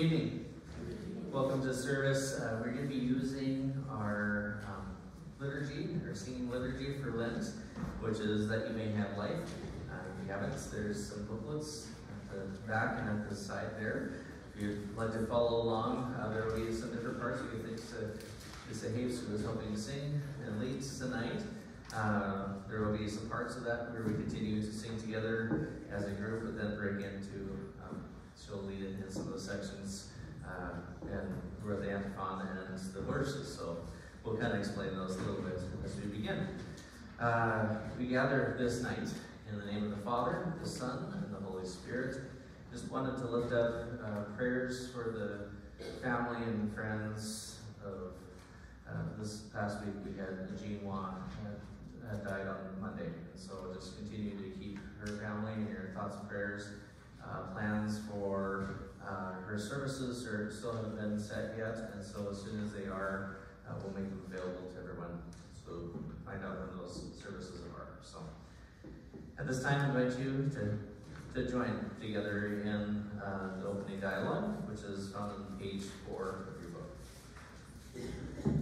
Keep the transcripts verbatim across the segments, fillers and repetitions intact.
evening. Welcome to service. Uh, we're going to be using our um, liturgy, our singing liturgy for Lent, which is That You May Have Life. Uh, if you haven't, there's some booklets at the back and at the side there. If you'd like to follow along, uh, there will be some different parts. You can thanks to Lisa Hayes, who is helping to sing and lead tonight. Uh, there will be some parts of that where we continue to sing together as a group, but then break into, um, she'll lead in some of those sections uh, and where the antiphon and the verses. So we'll kind of explain those a little bit as we begin. Uh, we gather this night in the name of the Father, the Son, and the Holy Spirit. Just wanted to lift up uh, prayers for the family and friends of uh, this past week. We had Jean Wan had, had died on Monday, and so just continue to keep her family in your thoughts and prayers. Uh, plans for uh, her services are still haven't been set yet, and so as soon as they are, uh, we'll make them available to everyone. So find out when those services are. So at this time, I invite you to to join together in uh, the opening dialogue, which is found on page four of your book.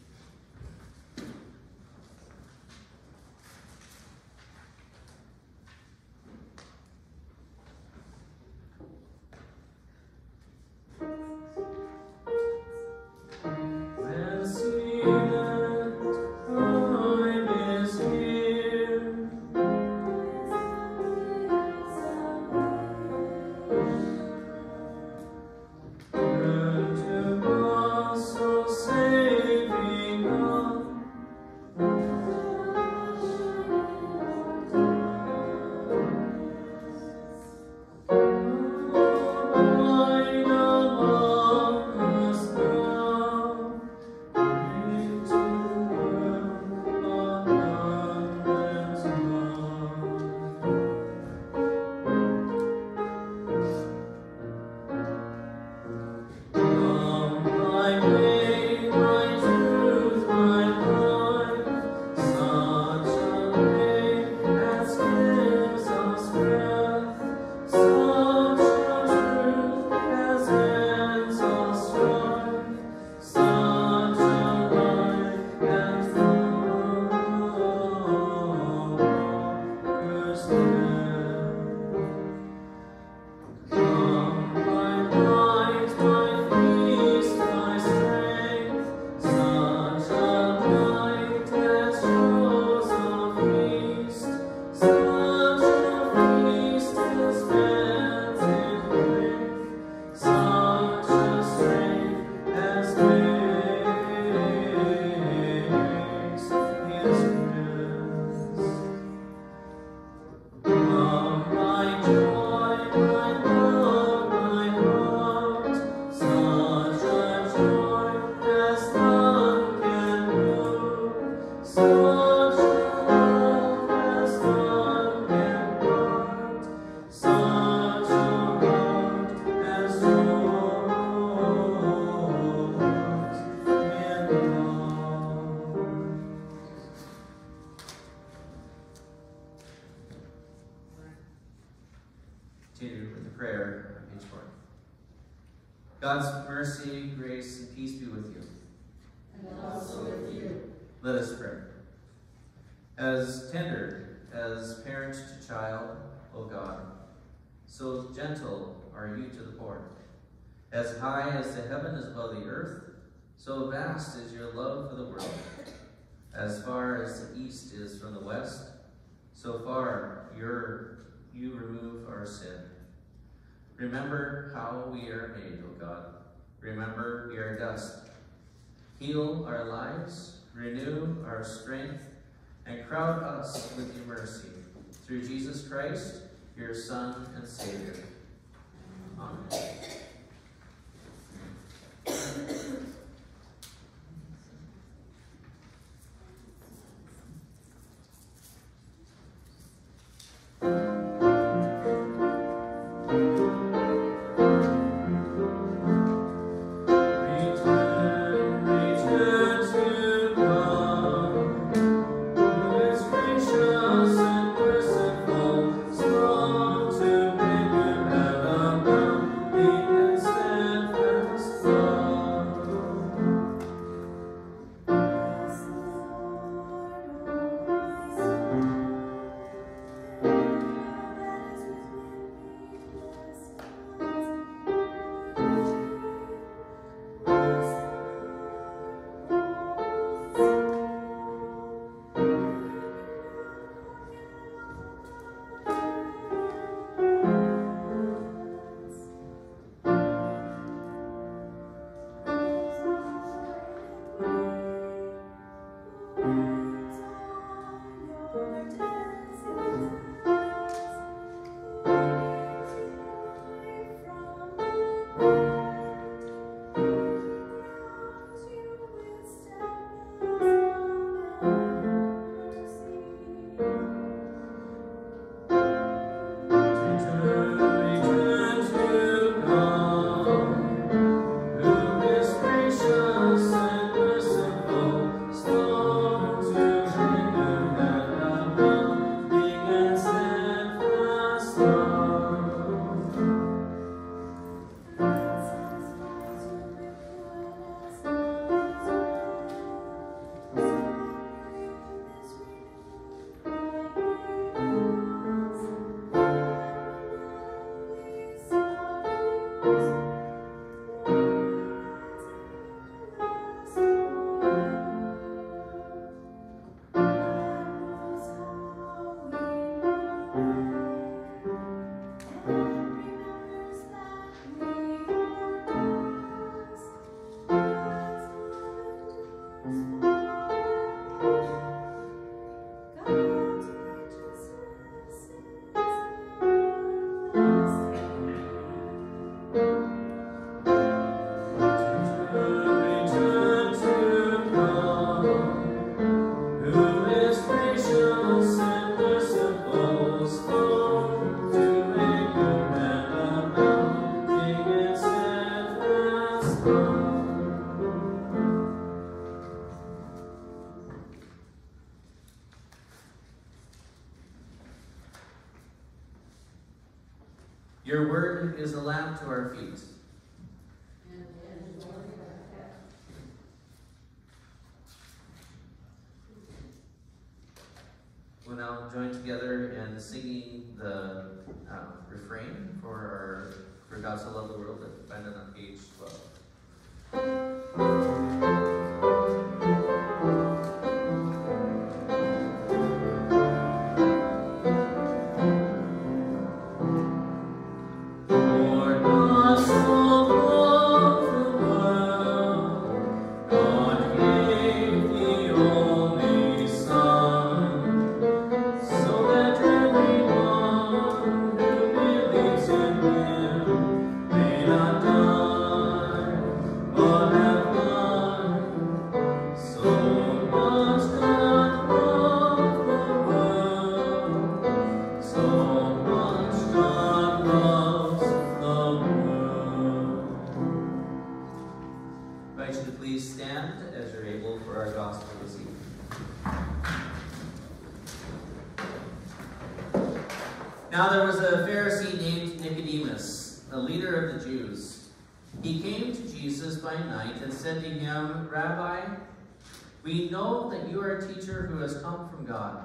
God's mercy, grace, and peace be with you. And also with you. Let us pray. As tender as parent to child, O God, so gentle are you to the poor. As high as the heaven is above the earth, so vast is your love for the world. As far as the east is from the west, so far your, you remove our sin. Remember how we are made, O God. Remember we are dust. Heal our lives, renew our strength, and crowd us with your mercy. Through Jesus Christ, your Son and Savior. Amen. Be is a lamp to our feet. And and Lord, our path. We'll now join together in singing the uh, refrain for our For God So Loved the World, that we find it on page twelve. Now there was a Pharisee named Nicodemus, a leader of the Jews. He came to Jesus by night and said to him, Rabbi, we know that you are a teacher who has come from God.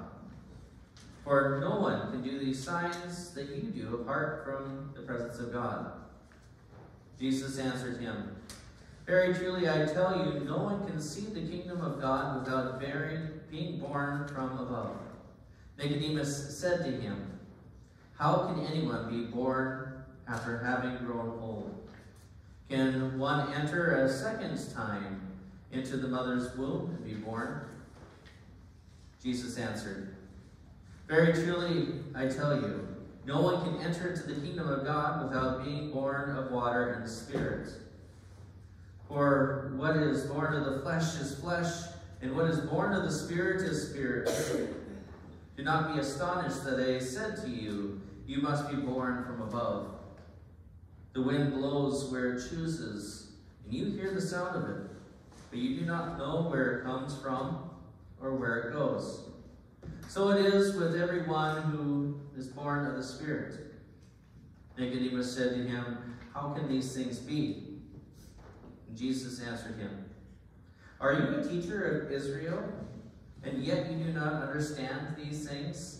For no one can do these signs that you do apart from the presence of God. Jesus answered him, Very truly I tell you, no one can see the kingdom of God without being born from above. Nicodemus said to him, How can anyone be born after having grown old? Can one enter a second time into the mother's womb and be born? Jesus answered, Very truly I tell you, no one can enter into the kingdom of God without being born of water and the Spirit. For what is born of the flesh is flesh, and what is born of the Spirit is spirit. Do not be astonished that I said to you, You must be born from above. The wind blows where it chooses, and you hear the sound of it, but you do not know where it comes from or where it goes. So it is with everyone who is born of the Spirit. Nicodemus said to him, How can these things be? And Jesus answered him, Are you a teacher of Israel, and yet you do not understand these things?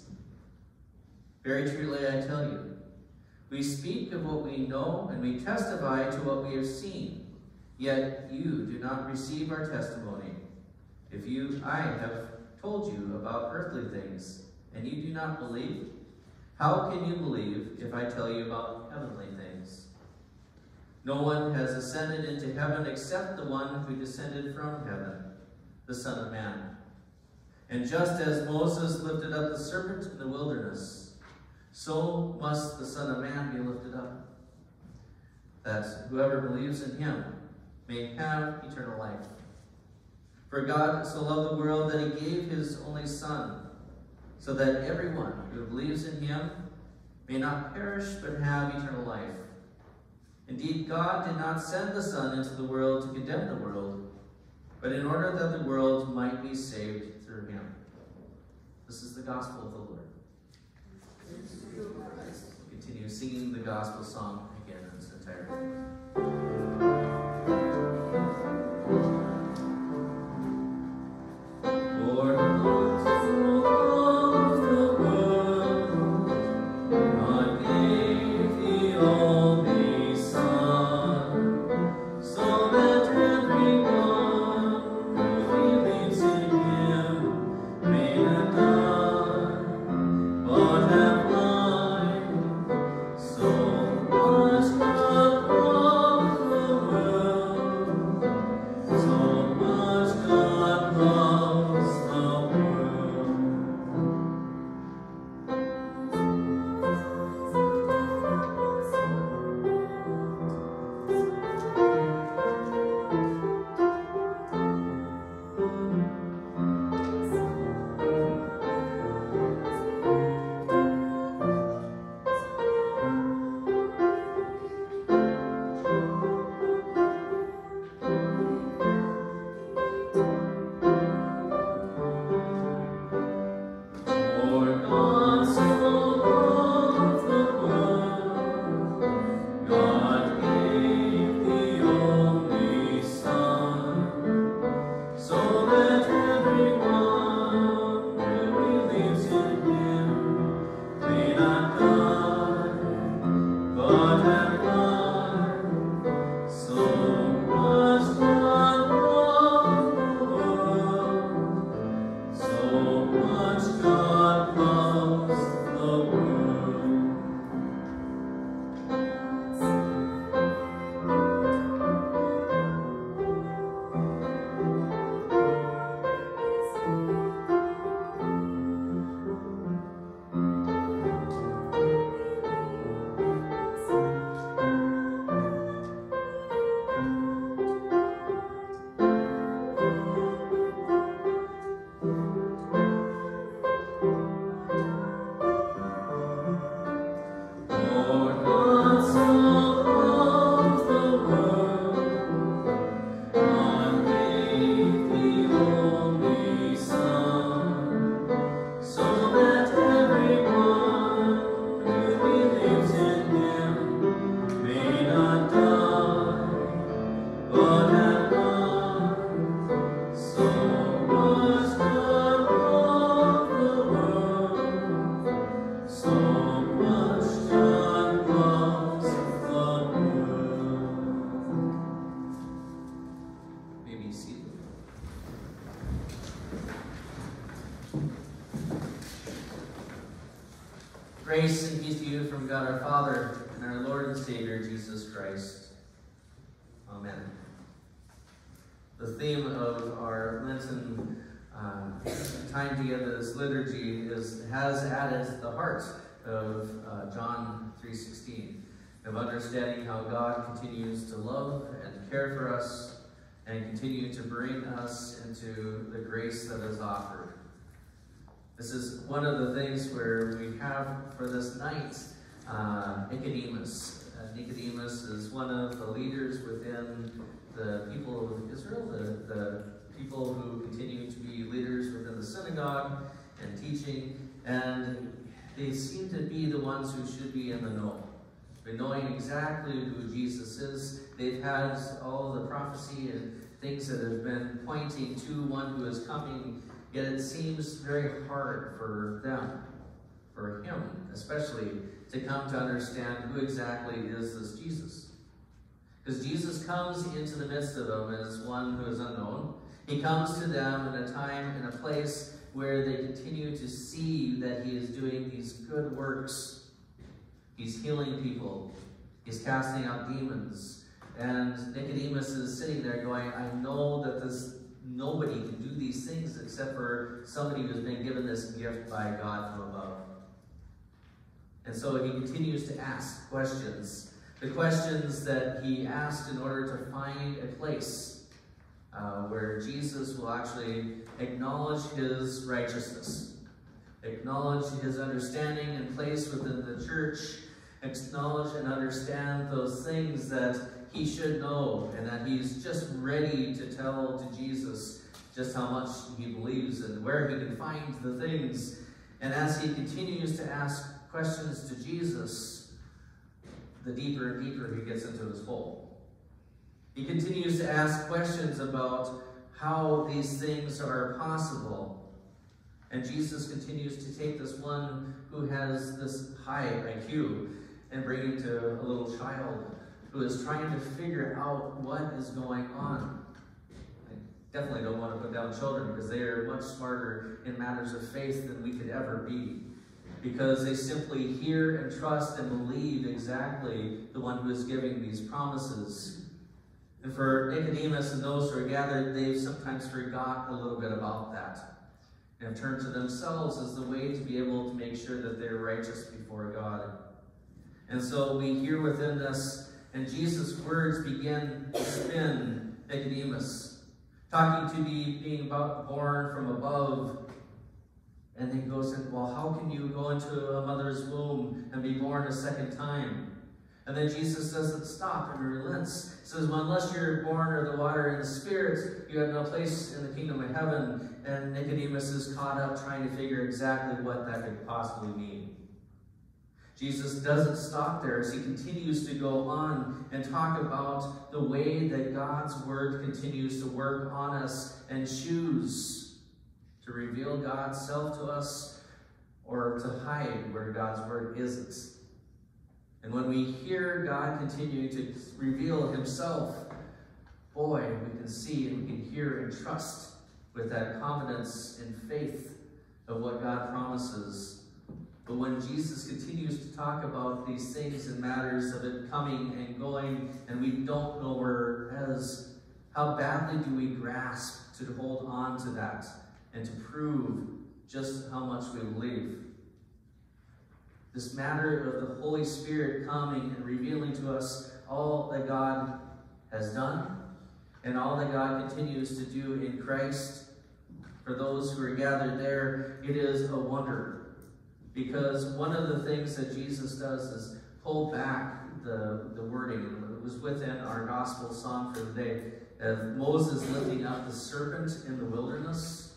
Very truly I tell you, we speak of what we know, and we testify to what we have seen, yet you do not receive our testimony. If you, I have told you about earthly things, and you do not believe, how can you believe if I tell you about heavenly things? No one has ascended into heaven except the one who descended from heaven, the Son of Man. And just as Moses lifted up the serpent in the wilderness, so must the Son of Man be lifted up, that whoever believes in him may have eternal life. For God so loved the world that he gave his only Son, so that everyone who believes in him may not perish but have eternal life. Indeed, God did not send the Son into the world to condemn the world, but in order that the world might be saved through him. This is the gospel of the Lord. Continue singing the gospel song again in its entirety. So much love. Grace and peace to you from God our Father and our Lord and Savior, Jesus Christ. Amen. The theme of our Lenten um, time together, this liturgy, is has at it the heart of uh, John three sixteen, of understanding how God continues to love and care for us and continue to bring us into the grace that is offered. This is one of the things where we have for this night uh, Nicodemus. Uh, Nicodemus is one of the leaders within the people of Israel, the, the people who continue to be leaders within the synagogue and teaching, and they seem to be the ones who should be in the know. But knowing exactly who Jesus is, they've had all the prophecy and things that have been pointing to one who is coming. Yet it seems very hard for them, for him especially, to come to understand who exactly is this Jesus. Because Jesus comes into the midst of them as one who is unknown. He comes to them in a time and a place where they continue to see that he is doing these good works. He's healing people. He's casting out demons. And Nicodemus is sitting there going, I know that this nobody can do these things except for somebody who's been given this gift by God from above. And so he continues to ask questions. The questions that he asked in order to find a place uh, where Jesus will actually acknowledge his righteousness, acknowledge his understanding and place within the church, acknowledge and understand those things that he should know, and that he's just ready to tell to Jesus just how much he believes and where he can find the things. And as he continues to ask questions to Jesus, the deeper and deeper he gets into his hole. He continues to ask questions about how these things are possible. And Jesus continues to take this one who has this high I Q and bring him to a little child who is trying to figure out what is going on. I definitely don't want to put down children because they are much smarter in matters of faith than we could ever be, because they simply hear and trust and believe exactly the one who is giving these promises. And for Nicodemus and those who are gathered, they've sometimes forgot a little bit about that and have turned to themselves as the way to be able to make sure that they're righteous before God. And so we hear within this, and Jesus' words begin to spin Nicodemus, talking to be being born from above. And then goes in, well, how can you go into a mother's womb and be born a second time? And then Jesus doesn't stop and relents. He says, well, unless you're born of the water and the Spirit, you have no place in the kingdom of heaven. And Nicodemus is caught up trying to figure exactly what that could possibly mean. Jesus doesn't stop there as he continues to go on and talk about the way that God's word continues to work on us and choose to reveal God's self to us or to hide where God's word isn't. And when we hear God continue to reveal himself, boy, we can see and we can hear and trust with that confidence and faith of what God promises. But when Jesus continues to talk about these things and matters of it coming and going, and we don't know where it is, how badly do we grasp to hold on to that and to prove just how much we believe? This matter of the Holy Spirit coming and revealing to us all that God has done and all that God continues to do in Christ for those who are gathered there, it is a wonder. Because one of the things that Jesus does is pull back the, the wording. It was within our gospel song for the day of Moses lifting up the serpent in the wilderness.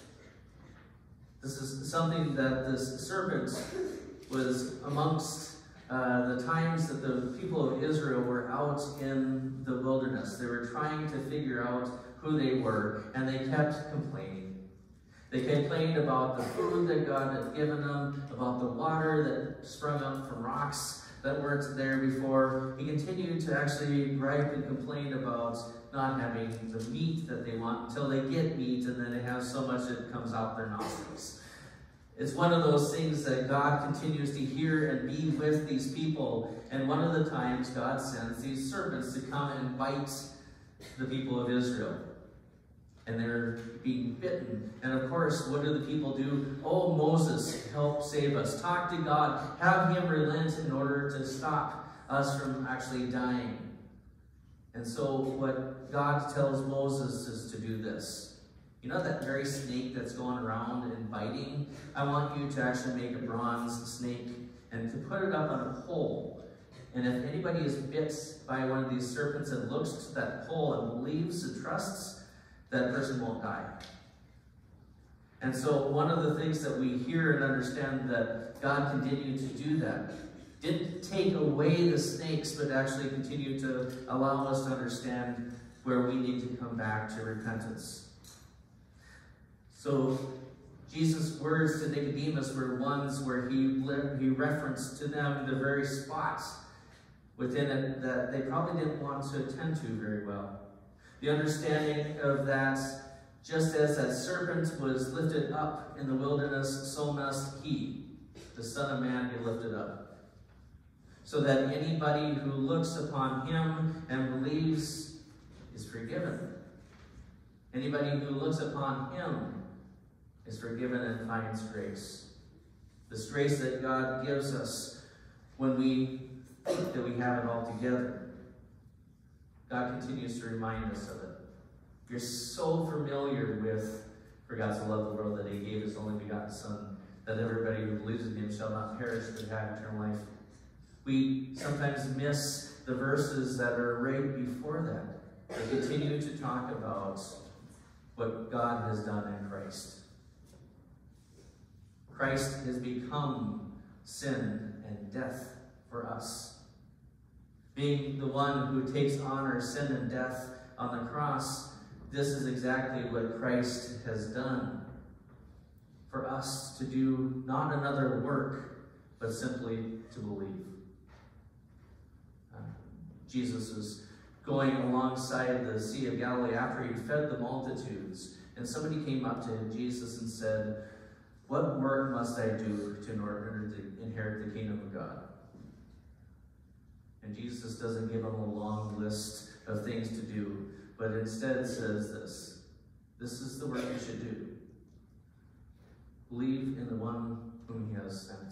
This is something that this serpent was amongst uh, the times that the people of Israel were out in the wilderness. They were trying to figure out who they were, and they kept complaining. They complained about the food that God had given them, about the water that sprung up from rocks that weren't there before. He continued to actually gripe and complain about not having the meat that they want until they get meat, and then they have so much that comes out their nostrils. It's one of those things that God continues to hear and be with these people. And one of the times God sends these serpents to come and bite the people of Israel. And they're being bitten. And of course, what do the people do? Oh, Moses, help save us. Talk to God. Have him relent in order to stop us from actually dying. And so what God tells Moses is to do this. You know that very snake that's going around and biting? I want you to actually make a bronze snake and to put it up on a pole. And if anybody is bit by one of these serpents and looks to that pole and believes and trusts, that person won't die. And so one of the things that we hear and understand that God continued to do that. Didn't take away the snakes, but actually continued to allow us to understand where we need to come back to repentance. So Jesus' words to Nicodemus were ones where he, he referenced to them the very spots within it that they probably didn't want to attend to very well. The understanding of that, just as that serpent was lifted up in the wilderness, so must he, the Son of Man, be lifted up. So that anybody who looks upon him and believes is forgiven. Anybody who looks upon him is forgiven and finds grace. This grace that God gives us when we think that we have it all together. God continues to remind us of it. You're so familiar with, for God so loved the world that he gave his only begotten Son, that everybody who believes in him shall not perish but have eternal life. We sometimes miss the verses that are right before that. They continue to talk about what God has done in Christ. Christ has become sin and death for us. Being the one who takes on our sin and death on the cross, this is exactly what Christ has done for us to do not another work, but simply to believe. Uh, Jesus is going alongside the Sea of Galilee after he fed the multitudes, and somebody came up to Jesus and said, "What work must I do to in order to inherit the kingdom of God?" And Jesus doesn't give him a long list of things to do, but instead says this: this is the work you should do. Believe in the one whom he has sent.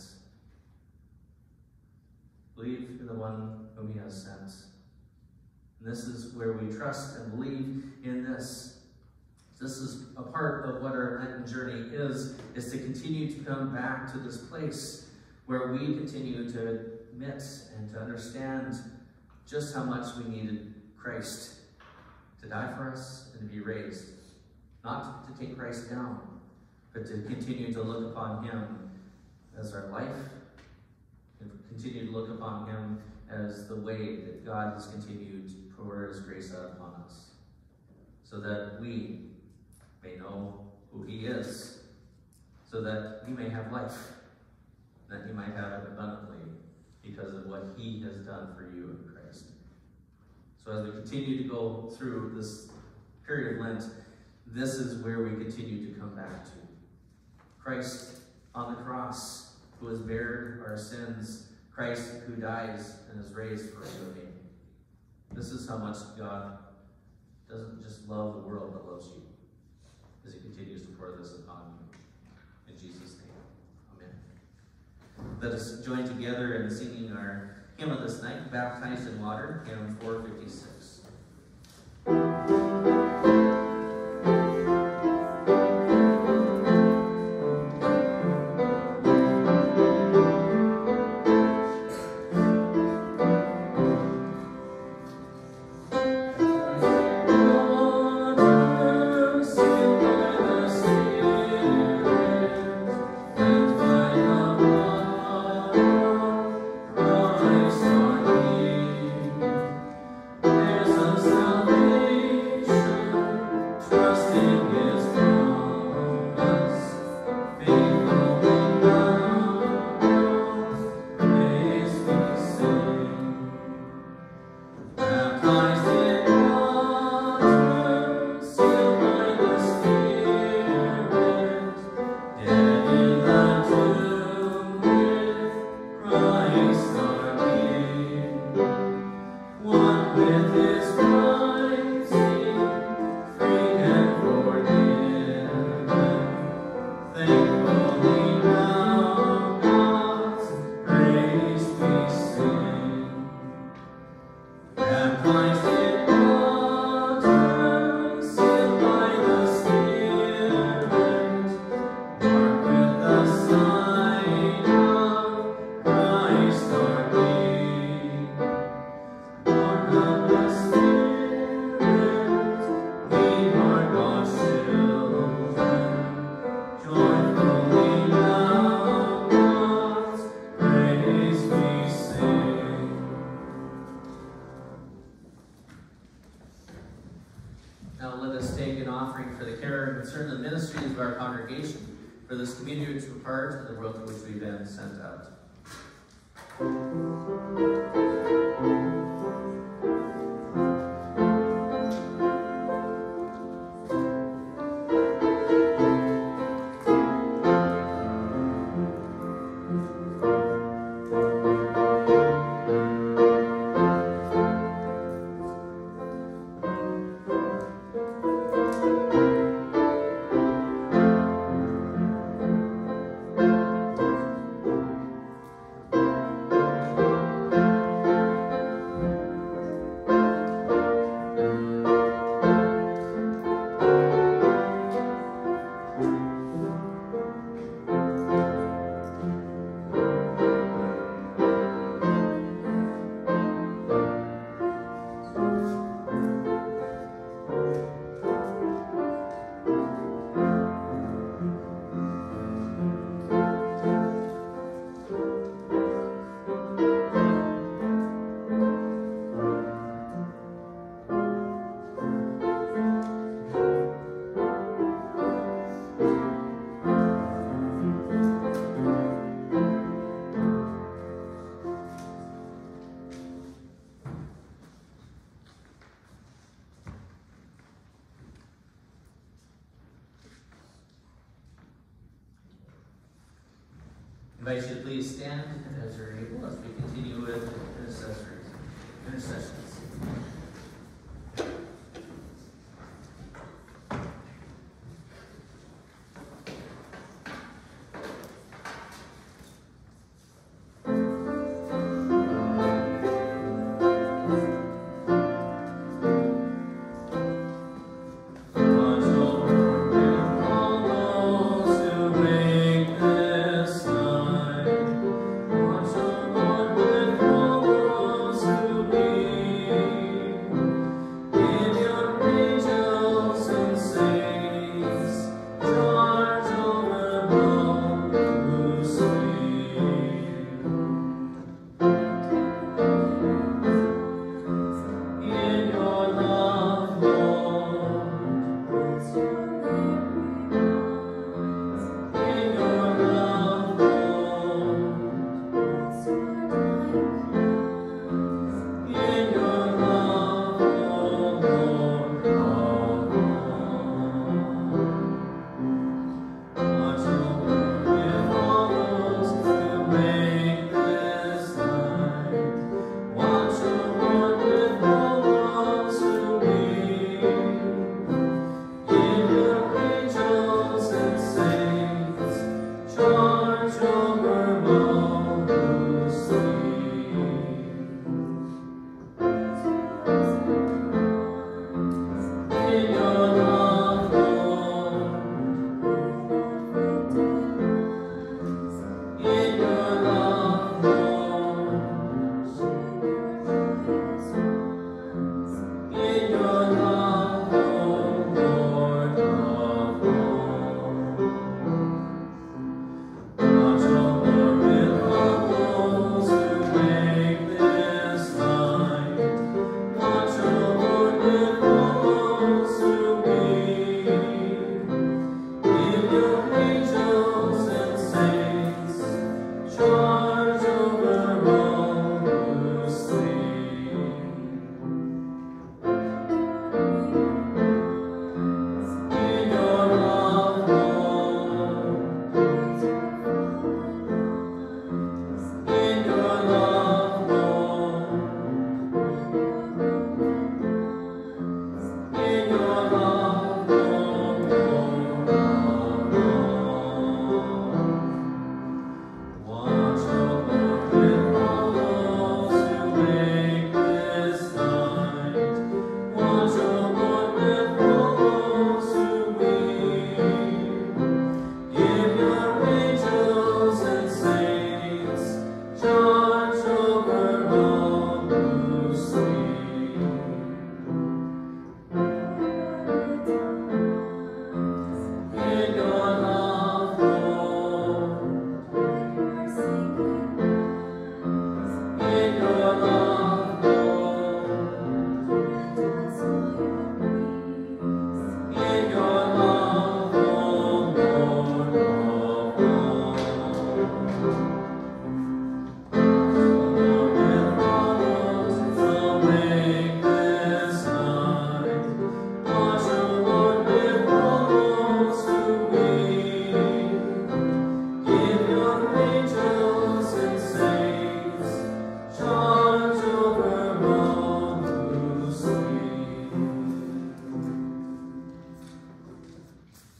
Believe in the one whom he has sent. And this is where we trust and believe in this. This is a part of what our Lenten journey is, is to continue to come back to this place where we continue to admit and to understand just how much we needed Christ to die for us and to be raised. Not to take Christ down, but to continue to look upon him as our life, and continue to look upon him as the way that God has continued to pour his grace out upon us, so that we may know who he is, so that we may have life, that you might have it abundantly because of what he has done for you in Christ. So as we continue to go through this period of Lent, this is where we continue to come back to. Christ on the cross, who has bared our sins, Christ who dies and is raised for a living. This is how much God doesn't just love the world, but loves you, as he continues to pour this upon you. In Jesus' name, amen. Let us join together in singing our hymn of this night, Baptized in Water, hymn four fifty-six. Yeah. Now let us take an offering for the care and concern of the ministries of our congregation, for this community which we're part of, and the world to which we've been sent out. I invite you to please stand as you're able as we continue with intercessories, intercessions. Watch over with all those who be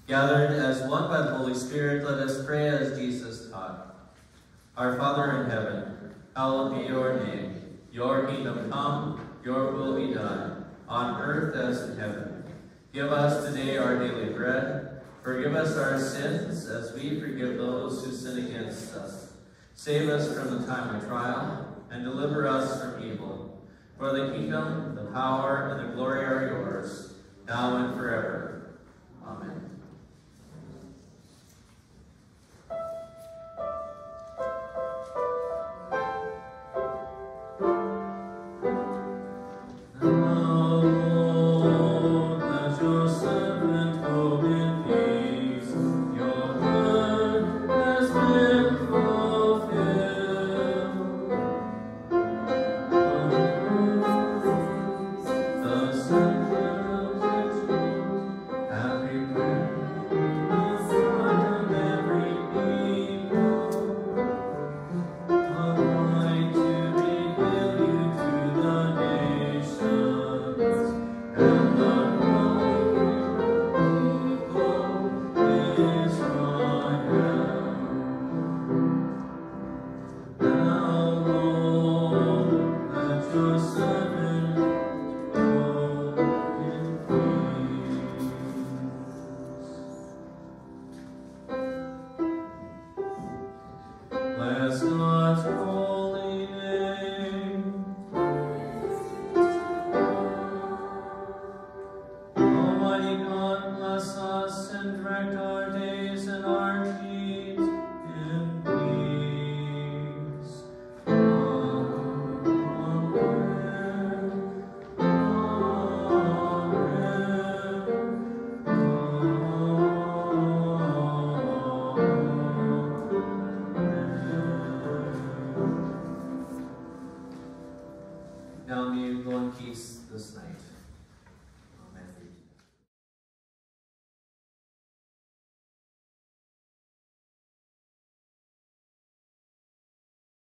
Gathered as one by the Holy Spirit, let us pray as Jesus taught. Our Father in heaven, hallowed be your name. Your kingdom come, your will be done, on earth as in heaven. Give us today our daily bread. Forgive us our sins as we forgive those who sin against us. Save us from the time of trial, and deliver us from evil. For the kingdom, the power, and the glory are yours, now and forever. Amen. Bless God's holy name. Almighty God, bless us and direct us.